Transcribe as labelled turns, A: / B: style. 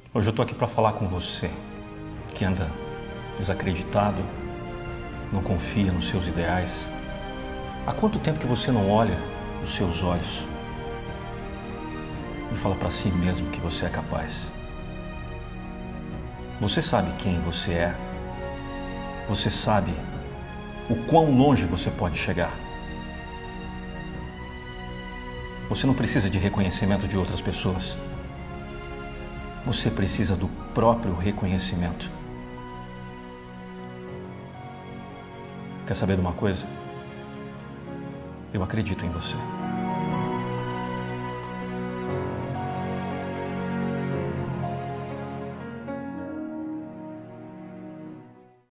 A: Hoje eu tô aqui para falar com você que anda desacreditado, não confia nos seus ideais. Há quanto tempo que você não olha nos seus olhos e fala para si mesmo que você é capaz? Você sabe quem você é? Você sabe o quão longe você pode chegar? Você não precisa de reconhecimento de outras pessoas. Você precisa do próprio reconhecimento. Quer saber de uma coisa? Eu acredito em você.